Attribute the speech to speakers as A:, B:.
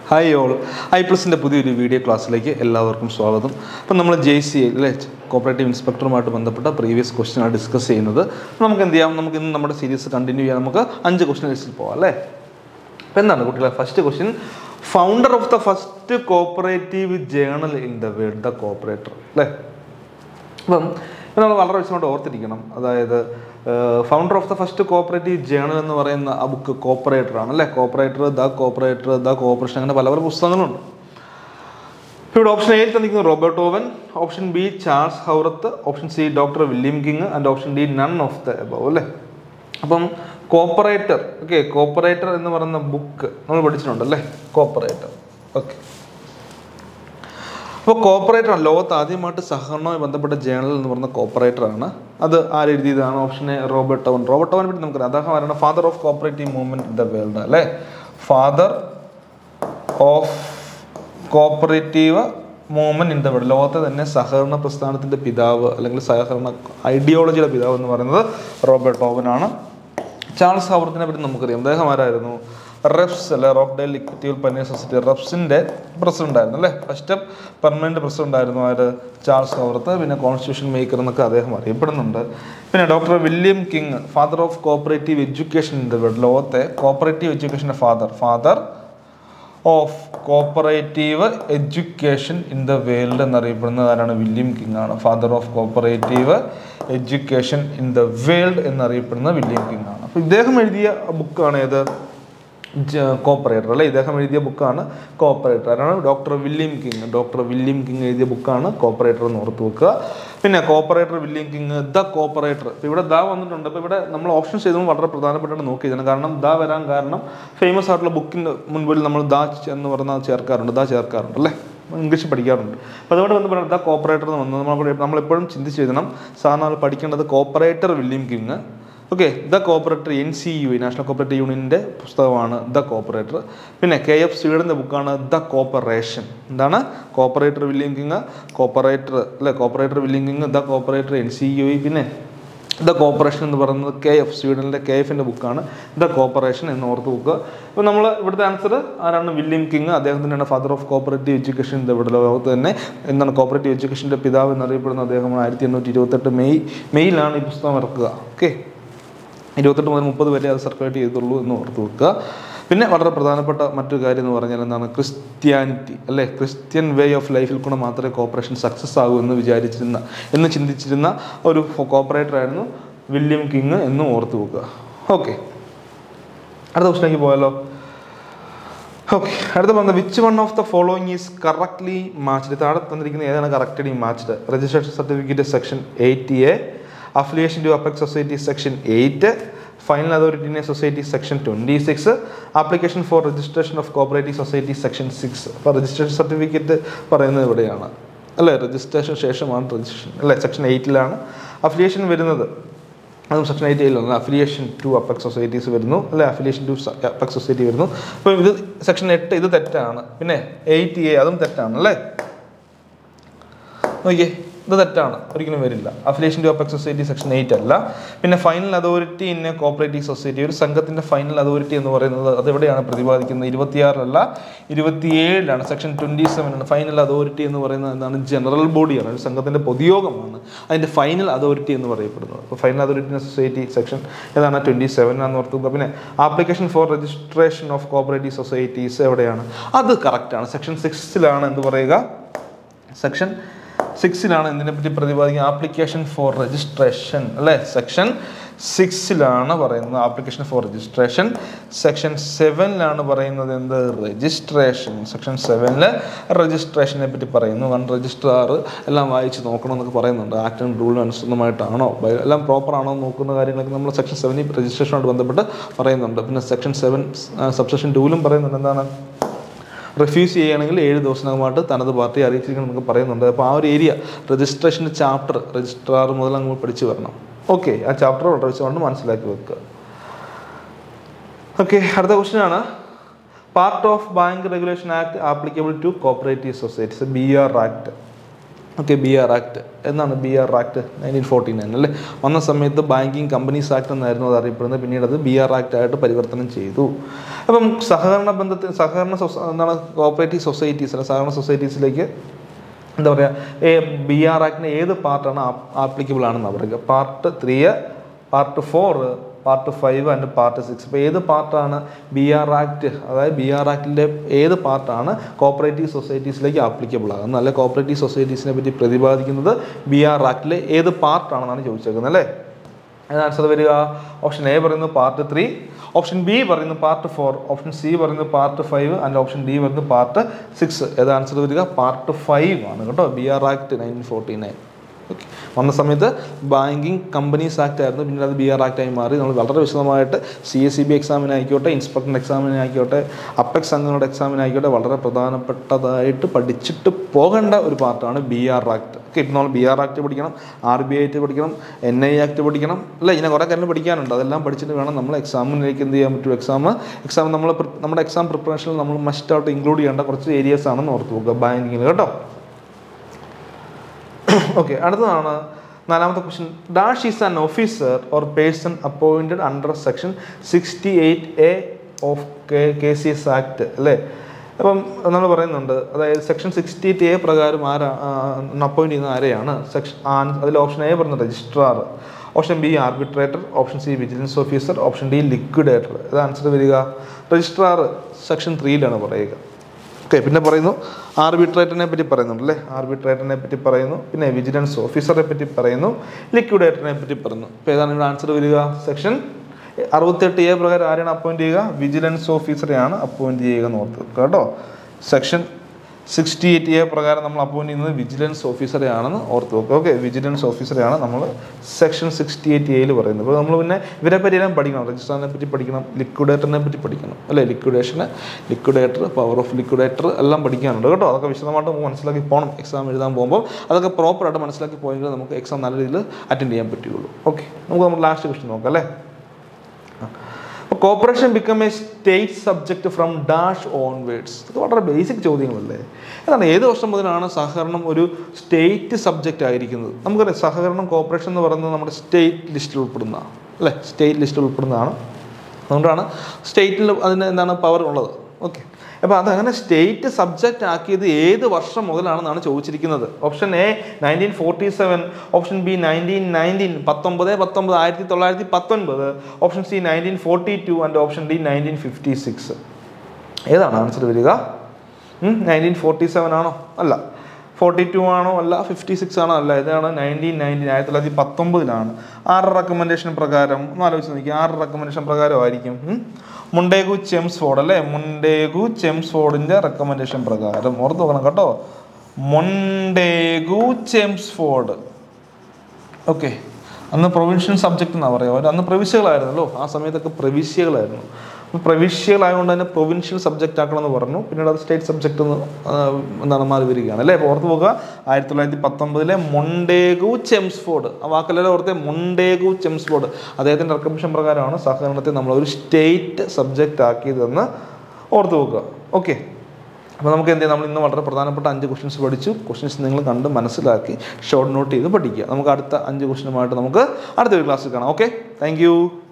A: Hi all, ഐപ്ലസിൻ്റെ പുതിയൊരു video ക്ലാസ്സിലേക്ക് എല്ലാവർക്കും സ്വാഗതം. അപ്പം നമ്മൾ JCA അല്ലേ, കോപ്പറേറ്റീവ് ഇൻസ്പെക്ടറുമായിട്ട് ബന്ധപ്പെട്ട പ്രീവിയസ് ക്വസ്റ്റ്യനാണ് ഡിസ്കസ് ചെയ്യുന്നത്. നമുക്ക് എന്ത് ചെയ്യാം, നമുക്ക് ഇന്ന് നമ്മുടെ സീരീസ് കണ്ടിന്യൂ ചെയ്യാം. നമുക്ക് 5 ക്വസ്റ്റ്യൻ ലിസ്റ്റിൽ പോകാം അല്ലേ. അപ്പം എന്താണ് കുട്ടികളെ, first question, founder of the first cooperative journal in the world, the cooperator അല്ലേ. അപ്പം നമ്മൾ വളരെ വിശദമായിട്ട് ഓർത്തിരിക്കണം. അതായത് founder of the first cooperative journal എന്ന് പറയുന്ന ആ ബുക്ക് കോപ്പറേറ്റർ ആണ് അല്ലേ. കോപ്പറേറ്റർ, ദ കോപ്പറേഷൻ, അങ്ങനെ പല പല പുസ്തകങ്ങളുണ്ട്. ഇവിടെ ഓപ്ഷൻ എയിൽ തന്നിരിക്കുന്നത് Robert Owen, option B Charles Howarth, option C doctor William King and option D none of the above അല്ലേ. അപ്പം കോപ്പറേറ്റർ, ഓക്കെ, കോപ്പറേറ്റർ എന്ന് പറയുന്ന ബുക്ക് നമ്മൾ പഠിച്ചിട്ടുണ്ടല്ലേ, കോപ്പറേറ്റർ. ഓക്കെ, അപ്പോൾ കോപ്പറേറ്റർ ആണ് ലോകത്ത് ആദ്യമായിട്ട് സഹകരണവുമായി ബന്ധപ്പെട്ട ജേണൽ എന്ന് പറയുന്ന കോപ്പറേറ്റർ ആണ്. അത് ആരെഴുതിയതാണ്? Option A Robert Owen. Robert ഓവനെ പറ്റി നമുക്കറിയാം, അദ്ദേഹം ആരാണ്? Father of cooperative movement in the world അല്ലേ. Father of cooperative movement in the world, ലോകത്തെ തന്നെ സഹകരണ പ്രസ്ഥാനത്തിന്റെ പിതാവ് അല്ലെങ്കിൽ സഹകരണ ഐഡിയോളജിയുടെ പിതാവ് എന്ന് പറയുന്നത് റോബർട്ട് ഓവൻ ആണ്. ചാൾസ് ഹൗറത്തിനെ പറ്റി നമുക്കറിയാം, അദ്ദേഹം ആരായിരുന്നു? റെപ്സ് അല്ലെ, റോക്ക്ഡെയിൽ ഇക്വിറ്റി പൈനിയർ സൊസൈറ്റി, റെപ്സിന്റെ പ്രസിഡന്റ് ആയിരുന്നു അല്ലേ. ഫസ്റ്റ് പെർമനന്റ് പ്രസിഡന്റ് ആയിരുന്നു ആര്? Charles Howarth. പിന്നെ കോൺസ്റ്റിറ്റ്യൂഷൻ മേക്കർ എന്നൊക്കെ അദ്ദേഹം അറിയപ്പെടുന്നുണ്ട്. പിന്നെ doctor William King, father of cooperative education in the world, ലോകത്തെ കോപ്പറേറ്റീവ് എഡ്യൂക്കേഷന്റെ father of cooperative education in the world എന്നറിയപ്പെടുന്നത് ആരാണ്? വില്യം കിങ് ആണ്. Father of cooperative education in the world എന്നറിയപ്പെടുന്ന വില്യം കിങ് ആണ്. അപ്പോൾ ഇദ്ദേഹം എഴുതിയ ബുക്കാണ് ഏത്? കോപ്പറേറ്റർ അല്ലേ. ഇദ്ദേഹം എഴുതിയ ബുക്കാണ് കോപ്പറേറ്റർ. ആരാണ്? Doctor William King. Doctor William King എഴുതിയ ബുക്കാണ് കോപ്പറേറ്റർ എന്ന് ഓർത്ത് വെക്കുക. പിന്നെ cooperator William King, the cooperator. ഇപ്പോൾ ഇവിടെ ദ വന്നിട്ടുണ്ട്. അപ്പോൾ ഇവിടെ നമ്മൾ ഓപ്ഷൻ ചെയ്തപ്പോൾ വളരെ പ്രധാനപ്പെട്ടാണ് നോക്കിയതാണ്. കാരണം ദ വരാൻ കാരണം ഫേമസ് ആയിട്ടുള്ള ബുക്കിൻ്റെ മുൻപിൽ നമ്മൾ ദ എന്ന് പറഞ്ഞാൽ ചേർക്കാറുണ്ട് അല്ലേ, ഇംഗ്ലീഷ് പഠിക്കാറുണ്ട്. അപ്പോൾ അതുകൊണ്ട് ബന്ധപ്പെട്ട് ദ കോപ്പറേറ്റർ എന്ന് വന്നത് നമ്മളെപ്പോഴും ചിന്തിച്ച് എഴുതണം. സാധാരണ പഠിക്കേണ്ടത് cooperator William King. Okay, the cooperator NCUA, national cooperative യൂണിയൻ്റെ പുസ്തകമാണ് ദ കോപ്പറേറ്റർ. പിന്നെ KF സ്വീഡൻ്റെ ബുക്കാണ് ദ കോപ്പറേഷൻ. എന്താണ്? കോപ്പറേറ്റർ വില്യം കിങ്, കോപ്പറേറ്റർ അല്ലെ, cooperator William King, the cooperator NCUA. പിന്നെ ദ കോപ്പറേഷൻ എന്ന് പറയുന്നത് KF സ്വീഡനിലെ KFൻ്റെ ബുക്കാണ് ദ കോപ്പറേഷൻ എന്ന് ഓർത്ത് ബുക്ക്. അപ്പോൾ നമ്മൾ ഇവിടുത്തെ ആൻസർ ആരാണ്? William King. അദ്ദേഹത്തിൻ്റെയാണ് ഫാദർ ഓഫ് കോപ്പറേറ്റീവ് എഡ്യൂക്കേഷൻ ഇവിടെ ലോകത്ത് തന്നെ എന്താണ് കോപ്പറേറ്റീവ് എഡ്യൂക്കേഷൻ്റെ പിതാവ് എന്നറിയപ്പെടുന്ന അദ്ദേഹമാണ്. 1828 മെയ്യിലാണ് ഈ പുസ്തകം ഇറക്കുക. ഓക്കെ, 28 മുതൽ 30 വരെ അത് സർക്കുലേറ്റ് ചെയ്തുള്ളൂ എന്ന് ഓർത്ത് വെക്കുക. പിന്നെ വളരെ പ്രധാനപ്പെട്ട മറ്റൊരു കാര്യം എന്ന് പറഞ്ഞാൽ എന്താണ്? ക്രിസ്ത്യാനിറ്റി അല്ലേ, ക്രിസ്ത്യൻ വേ ഓഫ് ലൈഫിൽ കൂടെ മാത്രമേ കോപ്പറേഷൻ സക്സസ് ആകൂ എന്ന് ചിന്തിച്ചിരുന്ന ഒരു കോപ്പറേറ്റർ ആയിരുന്നു വില്യം കിങ് എന്ന് ഓർത്ത് വെക്കുക. ഓക്കെ, അടുത്ത ക്വസ്റ്റ്യനിലേക്ക് പോയാലോ. ഓക്കെ, അടുത്ത പറഞ്ഞത് which one of the following is correctly matched. താഴെ തന്നിരിക്കുന്ന ഏതാണ് correctly matched? Registration certificate section 8A, affiliation to Apex Society section 8, final authority in a society section 26, application for registration of cooperative society section 6. അപ്പോൾ registration certificate പറയുന്നത് ഇവിടെയാണ് അല്ലേ, registration ശേഷമാണ് registration അല്ലേ, section 8ലാണ്. Affiliation വരുന്നത് അതും section 8A affiliation to apex societies വരുന്നു അല്ലെ, അഫിലിയേഷൻ ടു അപ്പെക്സ് സൊസൈറ്റി വരുന്നു. അപ്പോൾ ഇത് സെക്ഷൻ 8 ഇത് തെറ്റാണ്. പിന്നെ 8A അതും തെറ്റാണ് അല്ലേ. നോക്കിയേ, ഇത് തെറ്റാണ്, ഒരിക്കലും വരില്ല. Affiliation to apex society section 8 അല്ല. പിന്നെ final authority in a cooperative society, ഒരു സംഘത്തിന്റെ ഫൈനൽ അതോറിറ്റി എന്ന് പറയുന്നത് അതെവിടെയാണ് പ്രതിപാദിക്കുന്നത്? 26 27ലാണ്, സെക്ഷൻ 27 ആണ്. ഫൈനൽ അതോറിറ്റി എന്ന് പറയുന്നത് എന്താണ്? ജനറൽ ബോഡിയാണ്, ഒരു സംഘത്തിന്റെ പൊതുയോഗമാണ് അതിന്റെ ഫൈനൽ അതോറിറ്റി എന്ന് പറയപ്പെടുന്നത്. അപ്പോൾ final authority in society section ഏതാണ്? 27 ആണെന്ന് ഓർത്തുക. പിന്നെ application for registration of cooperative societies എവിടെയാണ്? അത് കറക്റ്റാണ്, സെക്ഷൻ 6ലാണ്. എന്ത് പറയുക? സെക്ഷൻ 6ലാണ് ഇതിനെപ്പറ്റി പ്രതിപാദിക്കുന്നത് ആപ്ലിക്കേഷൻ ഫോർ രജിസ്ട്രേഷൻ അല്ലേ. സെക്ഷൻ 6ലാണ് പറയുന്നത് ആപ്ലിക്കേഷൻ ഫോർ രജിസ്ട്രേഷൻ. സെക്ഷൻ 7ലാണ് പറയുന്നത് എന്ത്? രജിസ്ട്രേഷൻ. സെക്ഷൻ 7 രജിസ്ട്രേഷനെ പറ്റി പറയുന്നു. രജിസ്ട്രാർ എല്ലാം വായിച്ച് നോക്കണം എന്നൊക്കെ പറയുന്നുണ്ട്. ആക്ട് ആൻഡ് റൂളിന് അനുസൃതമായിട്ടാണോ എല്ലാം പ്രോപ്പർ ആണോ നോക്കുന്ന കാര്യങ്ങളൊക്കെ നമ്മൾ സെക്ഷൻ 7 രജിസ്ട്രേഷനോട് ബന്ധപ്പെട്ട് പറയുന്നുണ്ട്. പിന്നെ സെക്ഷൻ 7 സബ്സെക്ഷൻ 2ലും പറയുന്നുണ്ട് എന്താണ്? റിഫ്യൂസ് ചെയ്യുകയാണെങ്കിൽ 7 ദിവസത്തിനകമായിട്ട് തനത് പാർട്ടി അറിയിച്ചിരിക്കണം എന്നൊക്കെ പറയുന്നുണ്ട്. അപ്പോൾ ആ ഒരു ഏരിയ രജിസ്ട്രേഷൻ്റെ ചാപ്റ്റർ രജിസ്ട്രാർ മുതൽ നമ്മൾ പഠിച്ചു വരണം. ഓക്കെ, ആ ചാപ്റ്റർ വളരെ വെച്ചുകൊണ്ട് മനസ്സിലാക്കി വെക്കുക. ഓക്കെ, അടുത്ത ക്വസ്റ്റ്യൻ ആണ് part of bank regulation act applicable to cooperative societies, BR act. Okay, BR act എന്നാണ് BR ആക്ട് 1949 അല്ലേ വന്ന സമയത്ത് ബാങ്കിങ് കമ്പനീസ് ആക്ട് എന്നായിരുന്നു അത് അറിയപ്പെടുന്നത്. പിന്നീട് അത് BR ആക്ട് ആയിട്ട് പരിവർത്തനം ചെയ്തു. അപ്പം എന്താണ് കോപ്പറേറ്റീവ് സൊസൈറ്റീസ് അല്ല സഹകരണ സൊസൈറ്റീസിലേക്ക് എന്താ പറയുക BR ആക്ടിന് ഏത് പാർട്ടാണ് ആപ്ലിക്കബിൾ ആണെന്ന് പറയുക? Part 3, part 4, part 5 and part 6. ഇപ്പോൾ ഏത് പാർട്ടാണ് BR ആക്ട്, അതായത് BR ആക്ടിൻ്റെ ഏത് പാർട്ടാണ് കോപ്പറേറ്റീവ് സൊസൈറ്റീസിലേക്ക് ആപ്ലിക്കബിൾ ആകുന്നത്? അല്ലെ കോപ്പറേറ്റീവ് സൊസൈറ്റീസിനെ പറ്റി പ്രതിപാദിക്കുന്നത് BR ആക്ടിലെ ഏത് പാർട്ടാണെന്നാണ് ചോദിച്ചേക്കുന്നത് അല്ലേ? അതിന് ആൻസർ വരിക ഓപ്ഷൻ എ പറയുന്നത് പാർട്ട് 3, ഓപ്ഷൻ ബി പറയുന്നത് പാർട്ട് 4, ഓപ്ഷൻ സി പറയുന്നത് പാർട്ട് 5 ആൻഡ് ഓപ്ഷൻ ഡി പറയുന്നത് പാർട്ട് 6. ഏത് ആൻസർ വരിക? പാർട്ട് 5 ആണ് കേട്ടോ. BR act 1949. ഓക്കെ, വന്ന സമയത്ത് ബാങ്കിങ് കമ്പനീസ് ആക്ട് ആയിരുന്നു, പിന്നീട് അത് BR ആക്ടായി മാറി. നമ്മൾ വളരെ വിശദമായിട്ട് CSEB എക്സാമിനായിക്കോട്ടെ, ഇൻസ്പെക്ടർ എക്സാമിനായിക്കോട്ടെ, അപ്പെക്സ് അംഗങ്ങളുടെ എക്സാമിനായിക്കോട്ടെ വളരെ പ്രധാനപ്പെട്ടതായിട്ട് പഠിച്ചിട്ട് പോകേണ്ട ഒരു പാർട്ടാണ് BR ആക്ട്. ഓക്കെ, ഇപ്പോൾ നമ്മൾ BR ആക്ട് പഠിക്കണം, RBI ആക്ട് പഠിക്കണം, NI ആക്ട് പഠിക്കണം അല്ലേ, ഇങ്ങനെ കുറേ കാര്യങ്ങൾ പഠിക്കാനുണ്ട്. അതെല്ലാം പഠിച്ചിട്ട് വേണം നമ്മൾ എക്സാമിലേക്ക് എന്ത് ചെയ്യാൻ പറ്റും. എക്സാം നമ്മൾ നമ്മുടെ എക്സാം പ്രിപ്പറേഷനിൽ നമ്മൾ മസ്റ്റായിട്ട് ഇൻക്ലൂഡ് ചെയ്യേണ്ട കുറച്ച് ഏരിയസ് ആണെന്ന് ഓർത്ത് നോക്കുക ബാങ്കിങ്ങിൽ കേട്ടോ. ഓക്കെ, അടുത്തതാണ് 4ാമത്തെ question. Dash is an officer or person appointed under section 68A of KCS act അല്ലേ? അപ്പം നമ്മൾ പറയുന്നുണ്ട്, അതായത് സെക്ഷൻ 68A പ്രകാരം അപ്പോയിൻറ്റ് ചെയ്യുന്ന ആരെയാണ്? അതിൽ ഓപ്ഷൻ എ പറയുന്നത് registrar, option B arbitrator, option C vigilance officer, option D liquidator. ഇത് ആൻസർ വരിക രജിസ്ട്രാർ സെക്ഷൻ 3 പറയുക. ഓക്കെ, പിന്നെ പറയുന്നു ആർബിട്രേറ്ററിനെ പറ്റി പറയുന്നുണ്ടല്ലേ, ആർബിട്രേറ്ററിനെ പറ്റി പറയുന്നു, പിന്നെ വിജിലൻസ് ഓഫീസറെ പറ്റി പറയുന്നു, ലിക്വിഡേറ്ററിനെ പറ്റി പറയുന്നു. ഇപ്പോൾ ഏതാണ് ഇവിടെ ആൻസർ വരിക? സെക്ഷൻ 68A പ്രകാരം ആരെയാണ് അപ്പോയിൻറ്റ് ചെയ്യുക? വിജിലൻസ് ഓഫീസറെയാണ് അപ്പോയിൻറ്റ് ചെയ്യുക എന്ന് ഓർത്ത് കേട്ടോ. സെക്ഷൻ 68A പ്രകാരം നമ്മൾ അപ്പോയിൻറ്റ് ചെയ്യുന്നത് വിജിലൻസ് ഓഫീസറെയാണെന്ന് ഓർത്ത് വെക്കുക. ഓക്കെ, വിജിലൻസ് ഓഫീസറെയാണ് നമ്മൾ സെക്ഷൻ 68A പറയുന്നത്. അപ്പോൾ നമ്മൾ പിന്നെ ഇവരെ പറ്റി എല്ലാം പഠിക്കണം. രജിസ്ട്രാറിനെ പറ്റി പഠിക്കണം, ലിക്വിഡേറ്ററിനെ പറ്റി പഠിക്കണം അല്ലേ, ലിക്വിഡേറ്റർ, പവർ ഓഫ് ലിക്വിഡേറ്റർ എല്ലാം പഠിക്കാനുണ്ട് കേട്ടോ. അതൊക്കെ വിശദമായിട്ട് നമുക്ക് മനസ്സിലാക്കി പോകണം എക്സാം എഴുതാൻ പോകുമ്പോൾ. അതൊക്കെ പ്രോപ്പറായിട്ട് മനസ്സിലാക്കി പോയെങ്കിൽ നമുക്ക് എക്സാം നല്ല രീതിയിൽ അറ്റൻഡ് ചെയ്യാൻ പറ്റുകയുള്ളൂ. ഓക്കെ, നമുക്ക് ലാസ്റ്റ് ക്വസ്റ്റ്യൻ നോക്കാം അല്ലേ. Corporation become a state subject from dash onwards. ഇത് വളരെ ബേസിക് ചോദ്യങ്ങളല്ലേ. അതാണ് ഏത് വർഷം മുതലാണ് സഹകരണം ഒരു സ്റ്റേറ്റ് സബ്ജക്റ്റ് ആയിരിക്കുന്നത്? നമുക്കറിയാം സഹകരണം കോർപ്പറേഷൻ എന്ന് പറയുന്നത് നമ്മുടെ സ്റ്റേറ്റ് ലിസ്റ്റിൽ ഉൾപ്പെടുന്നതാണ് അല്ലേ, സ്റ്റേറ്റ് ലിസ്റ്റിൽ ഉൾപ്പെടുന്നതാണ്. അതുകൊണ്ടാണ് സ്റ്റേറ്റിൽ അതിന് എന്താണ് പവർ ഉള്ളത്. ഓക്കെ, അപ്പോൾ അതങ്ങനെ സ്റ്റേറ്റ് സബ്ജക്റ്റ് ആക്കിയത് ഏത് വർഷം മുതലാണെന്നാണ് ചോദിച്ചിരിക്കുന്നത്. Option A 1947, option B 1919, 1919, option C 1942 and option D 1956. ഏതാണ് ആൻസർ വരിക? 1947 ആണോ? അല്ല. 42 ആണോ? അല്ല. 56 ആണോ? അല്ല. ഇതാണ് 1919, 1919. ആറ് റെക്കമെൻഡേഷൻ പ്രകാരം ഒന്ന് ആലോചിച്ച് നോക്കി. 6 റെക്കമെൻഡേഷൻ പ്രകാരമായിരിക്കും. മുണ്ടേഗു ചെംസ്ഫോർഡ് അല്ലേ, മുണ്ടേഗു ചെംസ്ഫോർഡിൻ്റെ റെക്കമെൻഡേഷൻ പ്രകാരം ഓർത്ത് നോക്കണം കേട്ടോ. Montagu Chelmsford. ഓക്കെ, അന്ന് പ്രൊവിൻഷ്യൽ സബ്ജക്റ്റ് എന്നാണ് പറയുക. അന്ന് പ്രവിശ്യകളായിരുന്നല്ലോ, ആ സമയത്തൊക്കെ പ്രവിശ്യകളായിരുന്നു. അപ്പോൾ പ്രവിശ്യകളായതുകൊണ്ട് തന്നെ പ്രൊവിൻഷ്യൽ സബ്ജക്റ്റ് ആക്കണമെന്ന് പറഞ്ഞു. പിന്നീട് അത് സ്റ്റേറ്റ് സബ്ജക്റ്റ് എന്താണ് മാറി വരികയാണ് അല്ലേ. അപ്പോൾ ഓർത്ത് പോകുക 1919 മുണ്ടേഗു ചെംസ്ഫോർഡ്, ആ വാക്കെല്ലാം ഓർത്തെ, മുണ്ടേഗു ചെംസ്ഫോർഡ് അദ്ദേഹത്തിൻ്റെ റെക്കമെൻഡേഷൻ പ്രകാരമാണ് സഹകരണത്തെ നമ്മളൊരു സ്റ്റേറ്റ് സബ്ജക്റ്റ് ആക്കിയതെന്ന് ഓർത്ത് പോകുക. ഓക്കെ, അപ്പോൾ നമുക്ക് എന്ത് ചെയ്യാം, നമ്മൾ ഇന്ന് വളരെ പ്രധാനപ്പെട്ട 5 ക്വസ്റ്റ്യൻസ് പഠിച്ചു. ക്വസ്റ്റ്യൻസ് നിങ്ങൾ കണ്ട് മനസ്സിലാക്കി ഷോർട്ട് നോട്ട് ചെയ്ത് പഠിക്കുക. നമുക്ക് അടുത്ത 5 ക്വസ്റ്റ്യനുമായിട്ട് നമുക്ക് അടുത്തൊരു ക്ലാസ്സിൽ കാണാം. Okay, thank U.